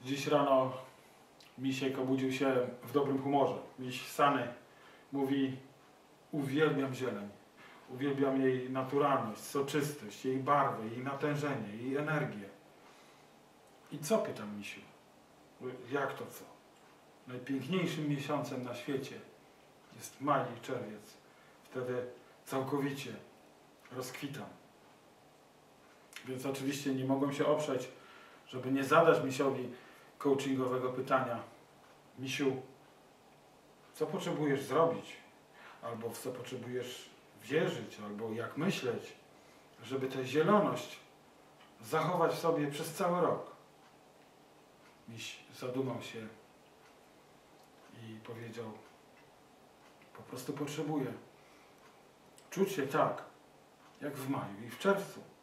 Dziś rano Misiek obudził się w dobrym humorze. Miś Sany mówi: uwielbiam zieleń. Uwielbiam jej naturalność, soczystość, jej barwę, jej natężenie, jej energię. I co? Pytam Misiu. Jak to co? Najpiękniejszym miesiącem na świecie jest maj i czerwiec. Wtedy całkowicie rozkwitam. Więc oczywiście nie mogłem się oprzeć, żeby nie zadać Misiowi coachingowego pytania: Misiu, co potrzebujesz zrobić? Albo w co potrzebujesz wierzyć? Albo jak myśleć, żeby tę zieloność zachować w sobie przez cały rok? Miś zadumał się i powiedział: po prostu potrzebuję czuć się tak, jak w maju i w czerwcu.